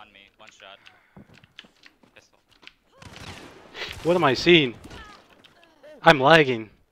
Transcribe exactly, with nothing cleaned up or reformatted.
On me, one shot. Pistol. What am I seeing? I'm lagging.